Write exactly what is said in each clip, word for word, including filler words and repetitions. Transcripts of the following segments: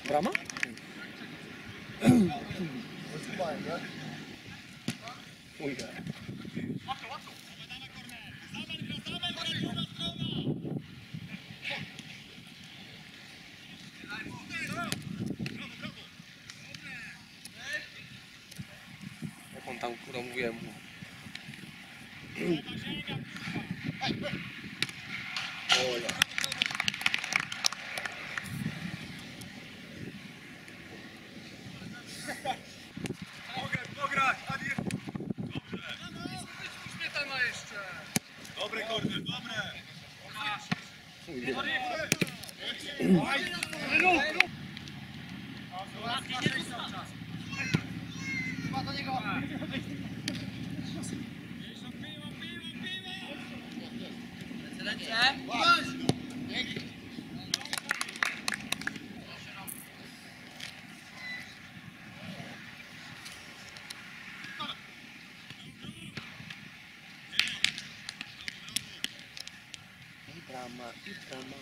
Brama? Ujdę. Jak on tam kurwa mówiłem mu. Ola. Dobre kordy, dobre! Brama i brama.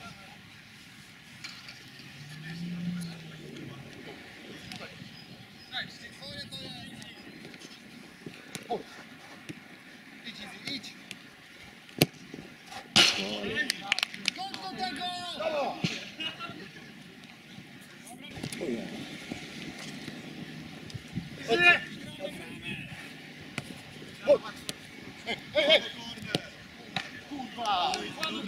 O! Idź, idź! Gol do tego! Hej, hej, hej! Kurwa!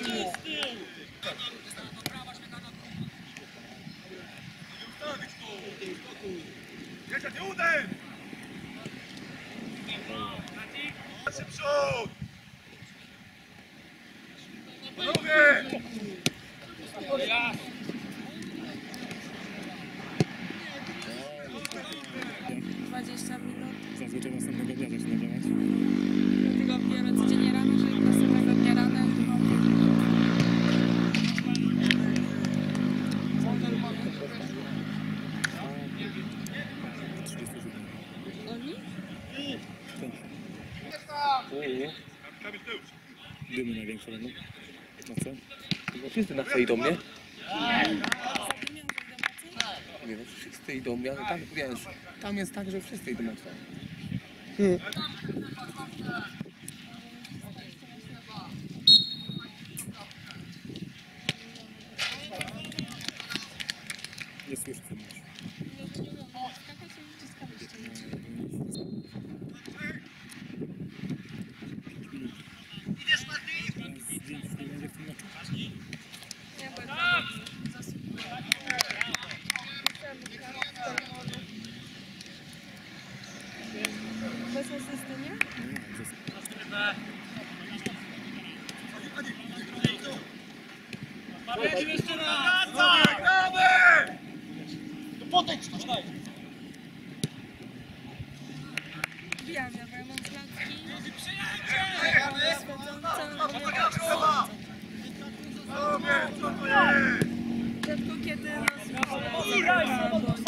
Jeszcze nie uderz! Przód! Panowie! dwadzieścia minut. Zazwyczaj następnego dnia zaczyna działać. Dlatego pijemy codziennie rano, żeby następnego dnia rano. Oni? Dymy największe będą. Na co? Bo wszyscy na chce idą, nie? Nie no, wszyscy idą, ja tam, wiesz, tam jest tak, że wszyscy idą na co. Nie słyszę co mówisz. Idziesz Martin? Zdjęć nie będzie w tym meczu. Nie, bo bez asysty, nie? Jeszcze raz! Gramy! To podejdź, to daj! Wbijam, ja bo ja mam znaki. Co to jest? Rzadko kiedy nas